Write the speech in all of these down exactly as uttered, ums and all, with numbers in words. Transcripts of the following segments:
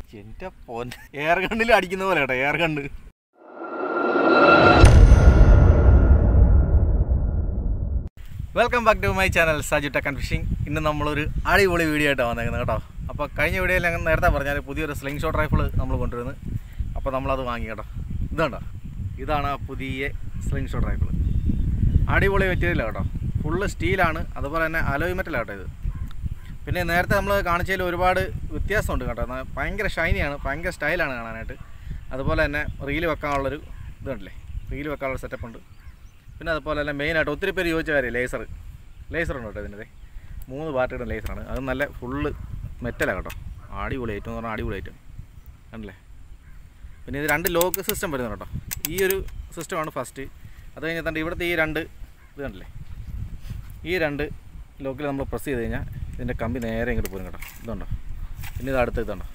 എൻ്റെ പോൻ എയർ ഗണ്ണിൽ അടിക്കുന്ന പോലെ കേട്ടോ, air gun. Welcome back to my channel Saju tech and fishing. ഇന്ന് നമ്മളൊരു അടിപൊളി വീഡിയോ ആയിട്ടാണ് വന്നേക്കുന്നത് കേട്ടോ. അപ്പോൾ കഴിഞ്ഞ വീഡിയോയിൽ ഞങ്ങൾ നേരത്തെ പറഞ്ഞാൽ പുതിയൊരു സ്ലിംഗ് ഷോട്ട് റൈഫിൾ നമ്മൾ കൊണ്ടുവരുന്നത്. അപ്പോൾ നമ്മളത് വാങ്ങി കേട്ടോ. ഇതുണ്ടോ, ഇതാണ് ആ പുതിയ സ്ലിംഗ് ഷോട്ട് റൈഫിൾ. അടിപൊളി മെറ്റീരിയലാണ് കേട്ടോ, ഫുള്ള് സ്റ്റീലാണ്, അതുപോലെ തന്നെ അലോയ് മെറ്റലാണ് കേട്ടോ ഇത്. പിന്നെ നേരത്തെ നമ്മൾ കാണിച്ചതിൽ ഒരുപാട് വ്യത്യാസമുണ്ട് കേട്ടോ. ഭയങ്കര ഷൈനിയാണ്, ഭയങ്കര സ്റ്റൈലാണ് കാണാനായിട്ട്. അതുപോലെ തന്നെ റീല് വെക്കാനുള്ളൊരു ഇതുണ്ടല്ലേ, റീല് വെക്കാനുള്ള സെറ്റപ്പ് ഉണ്ട്. പിന്നെ അതുപോലെ തന്നെ മെയിനായിട്ട് ഒത്തിരി പേര് ചോദിച്ച കാര്യം ലേസർ ലേസറുണ്ട് കേട്ടോ. ഇതിൻ്റെ മൂന്ന് പാർട്ടിയുടെ ലേസറാണ്. അത് നല്ല ഫുള്ള് മെറ്റലാണ് കേട്ടോ. അടിപൊളി ഐറ്റം എന്ന് പറഞ്ഞാൽ അടിപൊളി ഐറ്റം കണ്ടല്ലേ. പിന്നെ ഇത് രണ്ട് ലോക്ക് സിസ്റ്റം വരുന്നത് കേട്ടോ. ഈ ഒരു സിസ്റ്റമാണ് ഫസ്റ്റ്. അത് കഴിഞ്ഞിട്ട് ഇവിടുത്തെ ഈ രണ്ട് ഇത് കണ്ടല്ലേ, ഈ രണ്ട് ലോക്കിൽ നമ്മൾ പ്രസ് ചെയ്ത് കഴിഞ്ഞാൽ ഇതിൻ്റെ കമ്പി നേരെ ഇങ്ങോട്ട് പോകും കേട്ടോ. ഇതുണ്ടോ, പിന്നെ ഇത് അടുത്ത് ഇതുണ്ടോ.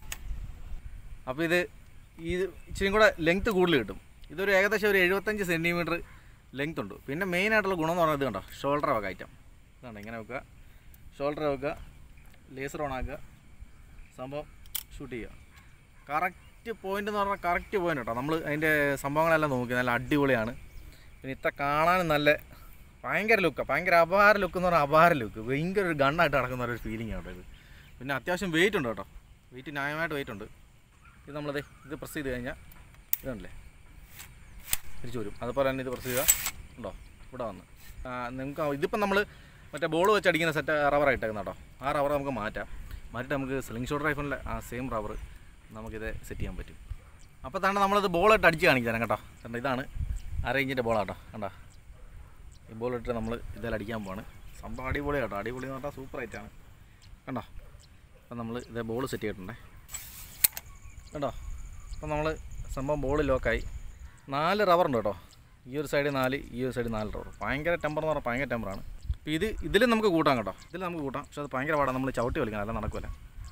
അപ്പോൾ ഇത് ഇത് ഇച്ചിരി കൂടെ ലെങ്ത്ത് കൂടുതൽ കിട്ടും. ഇതൊരു ഏകദേശം ഒരു എഴുപത്തഞ്ച് സെൻറ്റിമീറ്റർ ലെങ്ത് ഉണ്ട്. പിന്നെ മെയിനായിട്ടുള്ള ഗുണം എന്ന് പറയുന്നത് ഇത് കണ്ടോ, ഷോൾഡർ വെക്കുക ഐറ്റം. ഇതുണ്ടോ, ഇങ്ങനെ വെക്കുക, ഷോൾഡർ വെക്കുക, ലേസർ ഓൺ ആക്കുക, സംഭവം ഷൂട്ട് ചെയ്യുക. കറക്റ്റ് പോയിൻ്റ് എന്ന് പറഞ്ഞാൽ കറക്റ്റ് പോയിൻ്റ് കേട്ടോ. നമ്മൾ അതിൻ്റെ സംഭവങ്ങളെല്ലാം നോക്കി, നല്ല അടിപൊളിയാണ്. പിന്നെ ഇത്ര കാണാനും നല്ല ഭയങ്കര ലുക്കാണ്, ഭയങ്കര അപാര ലുക്ക് എന്ന് പറഞ്ഞാൽ അപാര ലുക്ക്. ഭയങ്കര ഒരു ഗണ്ണായിട്ട് നടക്കുന്ന ഒരു ഫീലിംഗ് ആണ് ഇത്. പിന്നെ അത്യാവശ്യം വെയിറ്റ് ഉണ്ട് കേട്ടോ, വെയിറ്റ് ന്യായമായിട്ട് വെയിറ്റ് ഉണ്ട്. ഇത് നമ്മളത് ഇത് പ്രസ് ചെയ്ത് കഴിഞ്ഞാൽ ഇതുണ്ടല്ലേ തിരിച്ചു വരും. അതുപോലെ തന്നെ ഇത് പ്രസ് ചെയ്യുക ഉണ്ടോ, ഇവിടെ വന്ന് നിങ്ങൾക്ക് ഇതിപ്പം നമ്മൾ മറ്റേ ബോൾ വെച്ച് അടിക്കുന്ന സെറ്റ് റബ്ബറായിട്ടേക്കുന്ന കേട്ടോ. ആ റബ്ബർ നമുക്ക് മാറ്റാം. മാറ്റിയിട്ട് നമുക്ക് സ്ലിംഗ് ഷോട്ട് റൈഫിളിൻ്റെ ആ സെയിം റബ്ബർ നമുക്കിത് സെറ്റ് ചെയ്യാൻ പറ്റും. അപ്പോൾ തന്നെ നമ്മളത് ബോളിട്ട് അടിച്ച് കാണിച്ചു തരാം കേട്ടോ. കണ്ടോ, ഇതാണ് അരയിഞ്ചിൻ്റെ ബോളാട്ടോ. കണ്ടോ, ഈ ബോളിട്ട് നമ്മൾ ഇതിൽ അടിക്കാൻ പോവാണ്. സംഭവം അടിപൊളി കേട്ടോ, അടിപൊളി എന്ന് പറഞ്ഞാൽ സൂപ്പർ ആയിട്ടാണ്. കണ്ടോ, അപ്പം നമ്മൾ ഇതേ ബോൾ സെറ്റ് ചെയ്തിട്ടുണ്ടേ കേട്ടോ. അപ്പം നമ്മൾ സംഭവം ബോൾ ലോക്കായി. നാല് റബ്ബറുണ്ട് കേട്ടോ. ഈ ഒരു സൈഡിൽ നാല്, ഈ ഒരു സൈഡിൽ നാല് റബ്ബർ. ഭയങ്കര ടെമ്പർ എന്ന് പറഞ്ഞാൽ ഭയങ്കര ടെമ്പറാണ്. അപ്പോൾ ഇത് ഇതിൽ നമുക്ക് കൂട്ടാം കേട്ടോ, ഇതിൽ നമുക്ക് കൂട്ടാം. പക്ഷേ അത് ഭയങ്കര പാടാണ്, നമ്മൾ ചവിട്ടി വലിക്കണം, അല്ല നടക്കില്ല.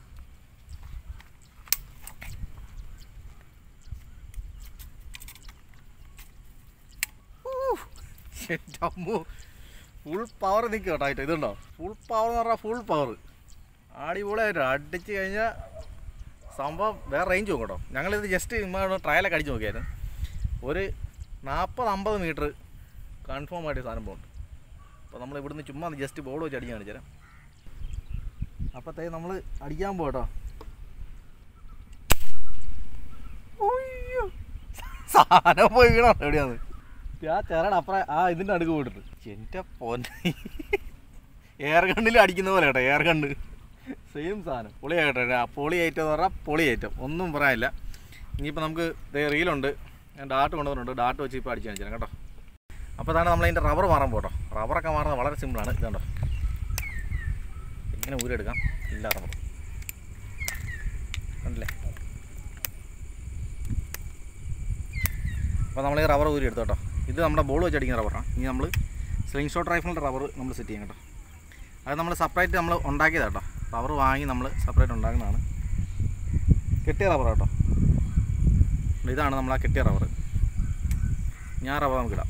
അമ്മോ, ഫുൾ പവർ നിൽക്കുക കേട്ടോ ആയിട്ട്. ഇതുണ്ടോ, ഫുൾ പവർ എന്ന് പറഞ്ഞാൽ ഫുൾ പവർ. അടിപൊളിയായിട്ട് അടിച്ച് കഴിഞ്ഞാൽ സംഭവം വേറെ റേഞ്ച് പോകും കേട്ടോ. ഞങ്ങളിത് ജസ്റ്റ് ട്രയലൊക്കെ അടിച്ച് നോക്കിയായിരുന്നു. ഒരു നാൽപ്പത് അമ്പത് മീറ്റർ കൺഫേം ആയിട്ട് സാധനം പോകുന്നുണ്ട്. അപ്പോൾ നമ്മൾ ഇവിടുന്ന് ചുമ്മാ ജസ്റ്റ് ബോൾ വെച്ച് അടിക്കാൻ കാണിച്ചു തരാം. അപ്പോഴത്തേ നമ്മൾ അടിക്കാൻ പോകും കേട്ടോ. സാധനം പോയി വീണോ എവിടെയാണ് ആ ചേരാണ് അപ്പുറം ആ ഇതിൻ്റെ അടുക്ക് പോയിട്ടുണ്ട്. എൻ്റെ പോന്നെ എയർ ഗണ്ണിൽ അടിക്കുന്ന പോലെ കേട്ടോ, എയർ ഗണ്ണ് സെയിം സാധനം. പൊളി ആയിട്ടോ, പൊളി ഐറ്റം എന്ന് പറഞ്ഞാൽ പൊളി ഐറ്റം, ഒന്നും പറയാനില്ല. ഇനിയിപ്പോൾ നമുക്ക് റീലുണ്ട്, ഞാൻ ഡാട്ട് കൊണ്ടുവന്നിട്ടുണ്ട്. ഡാട്ട് വെച്ച് ഇപ്പോൾ അടിച്ച് കാണിച്ചു തരാം കേട്ടോ. അപ്പോൾ അതാണ് നമ്മളതിൻ്റെ റബ്ബർ മാറാൻ പോട്ടോ. റബ്ബറൊക്കെ മാറുന്നത് വളരെ സിമ്പിളാണ്. ഇതുണ്ടോ, ഇങ്ങനെ ഊരെടുക്കാം ഇല്ല റബ്ബർ കണ്ടില്ലേ. അപ്പോൾ നമ്മൾ ഈ റബ്ബർ ഊരി എടുത്തു കേട്ടോ. ഇത് നമ്മുടെ ബോൾ വെച്ച് അടിക്കുന്ന റബ്ബറാണ്. ഇനി നമ്മൾ സ്ലിംഗ് ഷോട്ട് റൈഫിളിൻ്റെ റബ്ബർ നമ്മൾ സെറ്റ് ചെയ്യും കേട്ടോ. അത് നമ്മൾ സെപ്പറേറ്റ് നമ്മൾ ഉണ്ടാക്കിയതാണ് കേട്ടോ. റബ്ബർ വാങ്ങി നമ്മൾ സെപ്പറേറ്റ് ഉണ്ടാക്കുന്നതാണ്. കെട്ടിയ റബ്ബർ കേട്ടോ. ഇതാണ് നമ്മൾ ആ കെട്ടിയ റബ്ബർ. ഞാൻ റബ്ബർ നമുക്കിടാം.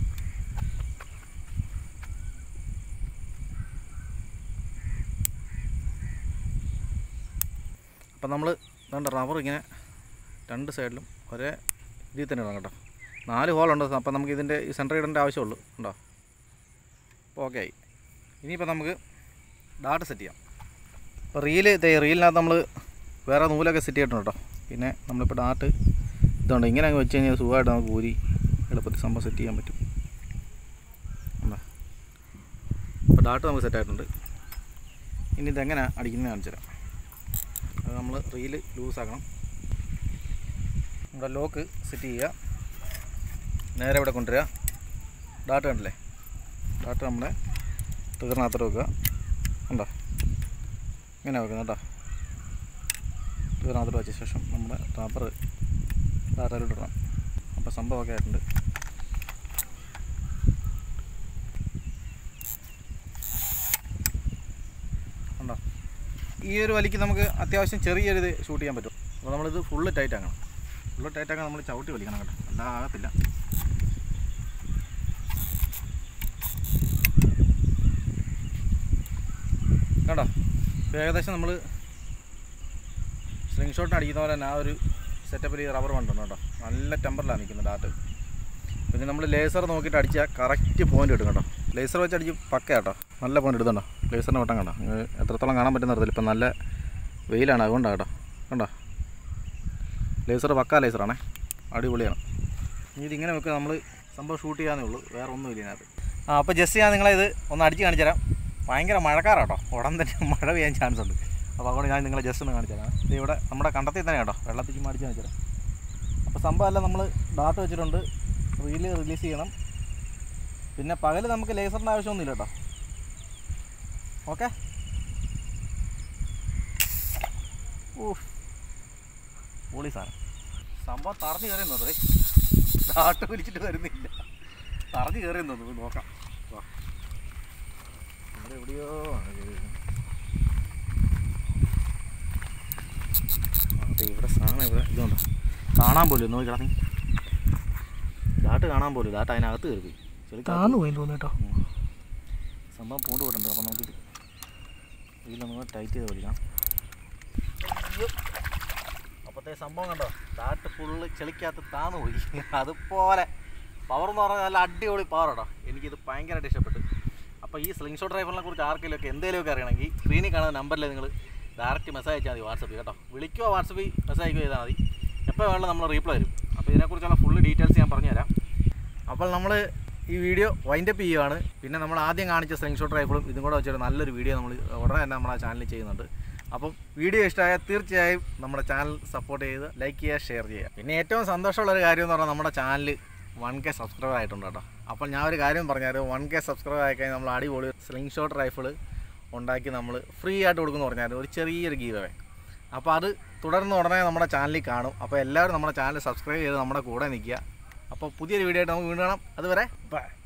അപ്പം നമ്മൾ ഇതാണ്ട് റബ്ബർ ഇങ്ങനെ രണ്ട് സൈഡിലും ഒരേ ഇതിൽ തന്നെ ഇടാം കേട്ടോ. നാല് ഹോളുണ്ട്. അപ്പം നമുക്ക് ഇതിൻ്റെ ഈ സെൻറ്റർ ഇടേണ്ട ആവശ്യമുള്ളൂ ഉണ്ടോ. അപ്പോൾ ഓക്കെ ആയി. ഇനിയിപ്പോൾ നമുക്ക് ഡാട്ട് സെറ്റ് ചെയ്യാം. ഇപ്പോൾ റീല് റീലിനകത്ത് നമ്മൾ വേറെ നൂലൊക്കെ സെറ്റ് ചെയ്തിട്ടുണ്ട് കേട്ടോ. പിന്നെ നമ്മളിപ്പോൾ ഡാട്ട് ഇതുണ്ട്, ഇങ്ങനെ അങ്ങ് വെച്ച് കഴിഞ്ഞാൽ സുഖമായിട്ട് നമുക്ക് ഊരി എളുപ്പത്തിൽ സംഭവം സെറ്റ് ചെയ്യാൻ പറ്റും. എന്താ ഇപ്പോൾ ഡാട്ട് നമുക്ക് സെറ്റായിട്ടുണ്ട്. ഇനി ഇതെങ്ങനെ അടിക്കുന്നത് കാണിച്ചു തരാം. അത് നമ്മൾ റീല് ലൂസാക്കണം. നമ്മുടെ ലോക്ക് സെറ്റ് ചെയ്യുക, നേരെ ഇവിടെ കൊണ്ടുവരിക. ഡാട്ട് കണ്ടില്ലേ, ഡാട്ട് നമ്മുടെ ട്രിഗറിനകത്തോട്ട് വെക്കുക. ഉണ്ടോ, ഇങ്ങനെ വെക്കുന്നത് കേട്ടോ. ട്രിഗറിനകത്തോട്ട് വെച്ച ശേഷം നമ്മുടെ റബ്ബർ ഡാറ്റയിലോട്ട് ഇടണം. അപ്പോൾ സംഭവമൊക്കെ ആയിട്ടുണ്ട്. ഉണ്ടോ, ഈ ഒരു വലിക്ക് നമുക്ക് അത്യാവശ്യം ചെറിയൊരു ഇത് ഷൂട്ട് ചെയ്യാൻ പറ്റും. അപ്പോൾ നമ്മളിത് ഫുള്ള് ടൈറ്റ് ആക്കണം. ഫുള്ള് ടൈറ്റാക്കാൻ നമ്മൾ ചവിട്ടി വലിക്കണം കേട്ടോ, അല്ല ആകത്തില്ല. കേട്ടോ ഏകദേശം നമ്മൾ സ്ലിംഗ് ഷോട്ടിന് അടിക്കുന്ന പോലെ തന്നെ ആ ഒരു സെറ്റപ്പിൽ ഈ റബ്ബർ ബണ്ടുണ്ട് കേട്ടോ. നല്ല ടെമ്പറിലാണ് നിൽക്കുന്നത് ഡാർട്ട്. പിന്നെ നമ്മൾ ലേസർ നോക്കിയിട്ട് അടിച്ചാൽ കറക്റ്റ് പോയിൻ്റ് കിട്ടും കേട്ടോ. ലേസർ വെച്ച് അടിച്ച് പക്ക കേട്ടോ, നല്ല പോയിൻ്റ് എടുത്തുണ്ടോ. ലേസറിൻ്റെ വട്ടം കണ്ടോ, എത്രത്തോളം കാണാൻ പറ്റുന്ന അറിയത്തില്ല. ഇപ്പം നല്ല വെയിലാണ്, അതുകൊണ്ടാണ് കേട്ടോ. കണ്ടോ, ലേസർ പക്ക ലേസറാണേ, അടിപൊളിയാണ്. ഇനി ഇതിങ്ങനെ വെക്കുക, നമ്മൾ സംഭവം ഷൂട്ട് ചെയ്യാന്നേ ഉള്ളൂ, വേറെ ഒന്നുമില്ല ഇതിനകത്ത്. ആ അപ്പോൾ ജസ്റ്റ് ഞാൻ നിങ്ങളെ ഇത് ഒന്ന് അടിച്ച് കാണിച്ചു തരാം. ഭയങ്കര മഴക്കാറാട്ടോ, ഉടൻ തന്നെ മഴ പെയ്യാൻ ചാൻസ് ഉണ്ട്. അപ്പോൾ അതുകൊണ്ട് ഞാൻ നിങ്ങളെ ജസ്റ്റ് ഒന്ന് കാണിച്ചു തരാം. ഇത് ഇവിടെ നമ്മുടെ കണ്ടത്തിൽ തന്നെ കേട്ടോ, വെള്ളത്തിൽ ചുമ്മാ അടിച്ച് കാണിച്ചു തരാം. അപ്പോൾ സംഭവമല്ല, നമ്മൾ ഡാർട്ട് വെച്ചിട്ടുണ്ട്, റീല് റിലീസ് ചെയ്യണം. പിന്നെ പകൽ നമുക്ക് ലേസറിൻ്റെ ആവശ്യമൊന്നുമില്ല കേട്ടോ. ഓക്കെ, ഓ പൊളി സാധനം. സംഭവം തറഞ്ഞ് കയറിയെന്നത്, ഡാർട്ട് വലിച്ചിട്ട് വരുന്നില്ല, തറഞ്ഞ് കയറിയെന്നു നോക്കാം. ഇവിടെ എവിടെയോ ആണ് അതെ, ഇവിടെ സാധനം ഇവിടെ ഇതുണ്ടോ, കാണാൻ പോലും നോക്കി കിടന്നി. ഡാട്ട് കാണാൻ പോലും, ഡാട്ട് അതിനകത്ത് കയറി ചെളിക്കാന്ന് പോയി തോന്നുന്നു കേട്ടോ. സംഭവം പൂണ്ട് പോയിട്ടുണ്ട്. അപ്പം നോക്കിയിട്ട് ഇതിലൊന്ന് ടൈറ്റ് ചെയ്ത് വലിക്കാം. അപ്പോഴത്തെ സംഭവം കണ്ടോ, ഡാട്ട് ഫുള്ള് ചെളിക്കകത്ത് താന്ന് പോയി. അതുപോലെ പവർ എന്ന് പറഞ്ഞാൽ നല്ല അടിപൊളി പവർ കേട്ടോ. എനിക്കിത് ഭയങ്കരമായിട്ട് ഇഷ്ടപ്പെട്ടു. അപ്പോൾ ഈ സ്ലിംഗ് ഷോട്ട് റൈഫിളിനെ കുറിച്ച് ആർക്കെങ്കിലുമൊക്കെ എന്തെങ്കിലുമൊക്കെ അറിയണമെങ്കിൽ സ്ക്രീനിൽ കാണുന്ന നമ്പറിൽ നിങ്ങൾ ഡയറക്റ്റ് മെസ്സേജ് അയച്ചാൽ മതി, വാട്സപ്പിൽ കേട്ടോ. വിളിക്കുകയോ വാട്സപ്പിൽ മെസ്സേജ് അയക്കുകയോ ചെയ്താൽ മതി, എപ്പോൾ വേണമെങ്കിലും നമ്മൾ റീപ്ലൈ തരും. അപ്പോൾ ഇതിനെക്കുറിച്ചുള്ള ഫുള്ള് ഡീറ്റെയിൽസ് ഞാൻ പറഞ്ഞുതരാം. അപ്പോൾ നമ്മൾ ഈ വീഡിയോ വൈൻഡപ്പ് ചെയ്യുകയാണ്. പിന്നെ നമ്മൾ ആദ്യം കാണിച്ച സ്ലിംഗ് ഷോട്ട് റൈഫിളും ഇതും കൂടെ വെച്ചിട്ട് നല്ലൊരു വീഡിയോ നമ്മൾ ഉടനെ തന്നെ നമ്മുടെ ചാനലിൽ ചെയ്യുന്നുണ്ട്. അപ്പം വീഡിയോ ഇഷ്ടമായാൽ തീർച്ചയായും നമ്മുടെ ചാനൽ സപ്പോർട്ട് ചെയ്ത് ലൈക്ക് ചെയ്യുക, ഷെയർ ചെയ്യുക. പിന്നെ ഏറ്റവും സന്തോഷമുള്ളൊരു കാര്യം എന്ന് പറഞ്ഞാൽ നമ്മുടെ ചാനൽ വൺ കെ സബ്സ്ക്രൈബർ ആയിട്ടുണ്ട് കേട്ടോ. അപ്പോൾ ഞാൻ ഒരു കാര്യം പറഞ്ഞാൽ വൺ കെ സബ്സ്ക്രൈബർ ആയിക്കഴിഞ്ഞാൽ നമ്മൾ അടിപൊളി സ്ലിംഗ് ഷോട്ട് റൈഫിൾ ഉണ്ടാക്കി നമ്മൾ ഫ്രീ ആയിട്ട് കൊടുക്കുമെന്ന് പറഞ്ഞാൽ ഒരു ചെറിയൊരു ഗീവ് അവേ. അപ്പോൾ അത് തുടർന്ന് ഉടനെ നമ്മുടെ ചാനലിൽ കാണും. അപ്പോൾ എല്ലാവരും നമ്മുടെ ചാനൽ സബ്സ്ക്രൈബ് ചെയ്ത് നമ്മുടെ കൂടെ നിൽക്കുക. അപ്പോൾ പുതിയൊരു വീഡിയോ ആയിട്ട് നമുക്ക് വീണ്ടും കാണാം. അതുവരെ ബൈ.